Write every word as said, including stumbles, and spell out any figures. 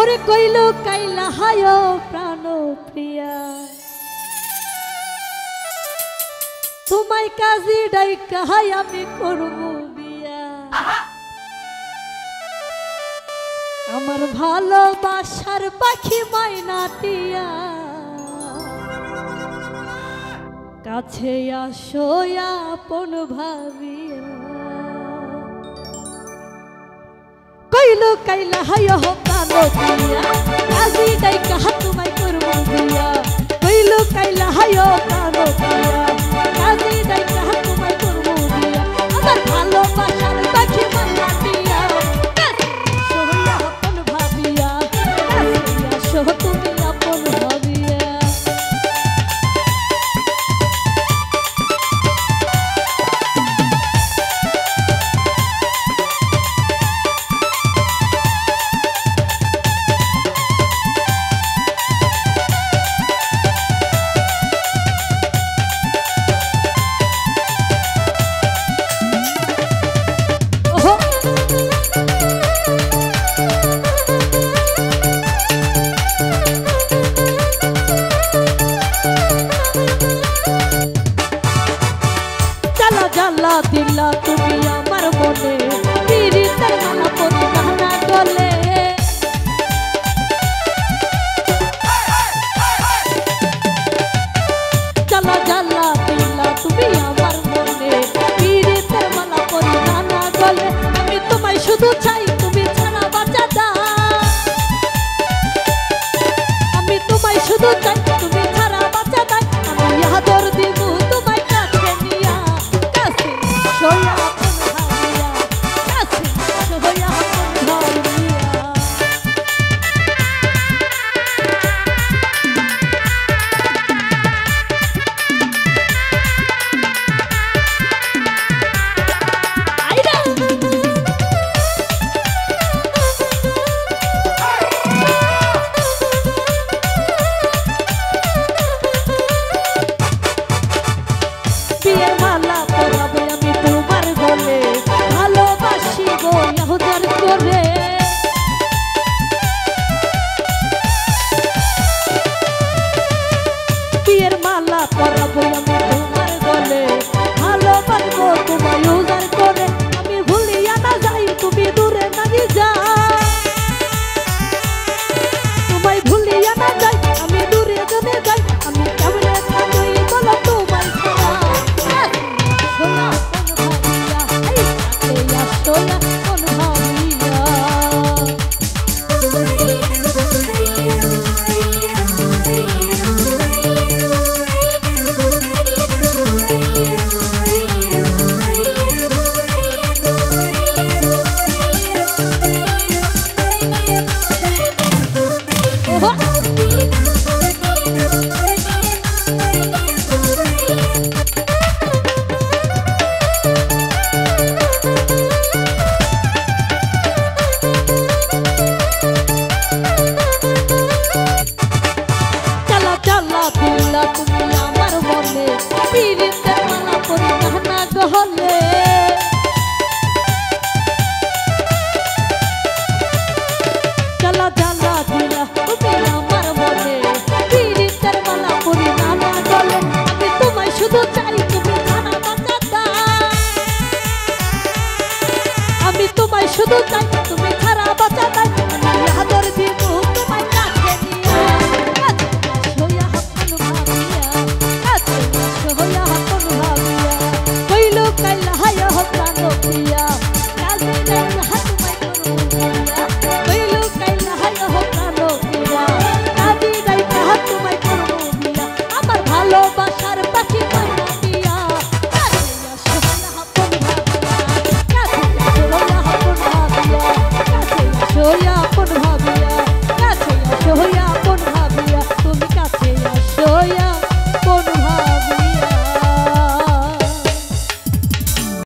ওরে কইলো কাইলা হায় প্রাণ প্রিয়া তোমায় কাজী ডাইকা হাই আমি করব বিয়া আমার ভালোবাসার পাখি মাইনাটিয়া কাছে আসো আপন ভাবিয়া কইলো কাইলা হায় প্রাণ প্রিয়া কাজী ডাইকা তোমায় করব বিয়া কইলো কাইলা হায় প্রাণ প্রিয়া কাজী ডাইকা তোমায় করব বিয়া আমার ভালোবাসার পাখি মাইনাটিয়া কাছে আসো আপন ভাবিয়া কাছে আসো তুমি আপন ভাবিয়া জ্বালা দিলা তুমি আমার মনে পিরিতের মালা পরি গানা গলে জ্বালা জ্বালা দিলা তুমি আমার মনে পিরিতের মালা পরি গানা গলে আমি তোমায় শুধু চাই তুমি ছাড়া বাঁচা দাও আমি তোমায় শুধু চাই তুমি ছাড়া বাঁচা দাও আমি আদর দিব তোমায় কাছে নিয়া Soya apun bhaviya, kasi soya apun bhaviya. Aida. Biye mala porabo ভালোবাসি গো ইহুদার করে বিয়ের মালা পরাবো আমি তোমার গলে ভালোবাসবো তোমায় ইহুদার করে আমি ভুলিয়া না যাই তুমি দূরে না যাও তোমায় ভুলিয়া না যাই আমি দূরে যদি যাই আমি কেমনে থাকি বলো তোমায় ছাড়া সোনা Soya con bhaviya দিলা তুমি আমার মনে পিরিতের মালা পরি গানা গহলে জ্বালা জ্বালা দিলা তুমি আমার মনে পিরিতের মালা পরি গানা গহলে আমি তোমায় শুধু চাই তুমি ছাড়া বাঁচা দাও আমি তোমায় শুধু চাই